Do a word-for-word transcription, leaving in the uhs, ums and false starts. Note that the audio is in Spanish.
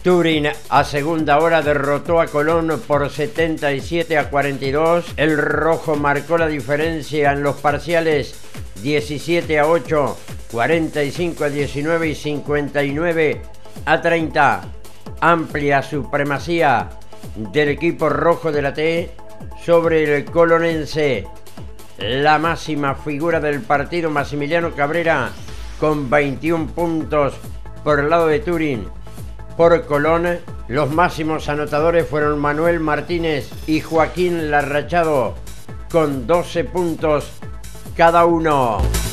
Turin a segunda hora derrotó a Colón por setenta y siete a cuarenta y dos. El rojo marcó la diferencia en los parciales diecisiete a ocho, cuarenta y cinco a diecinueve y cincuenta y nueve a treinta. Amplia supremacía del equipo rojo de la T sobre el colonense. La máxima figura del partido, Massimiliano Cabrera, con veintiún puntos por el lado de Turin. Por Colón, los máximos anotadores fueron Manuel Martínez y Joaquín Larrachado, con doce puntos cada uno.